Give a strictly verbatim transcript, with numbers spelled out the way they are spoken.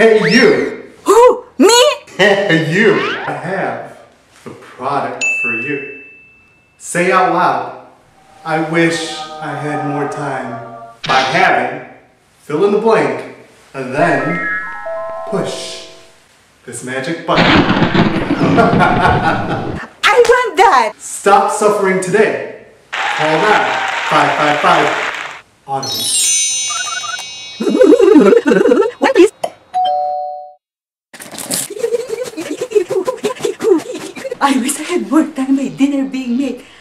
Hey you! Who? Me? Hey you! I have the product for you. Say out loud, I wish I had more time. By having, fill in the blank, and then push this magic button. I want that! Stop suffering today. Call now. five five five. Automate. What please? I wish I had more time my dinner being made.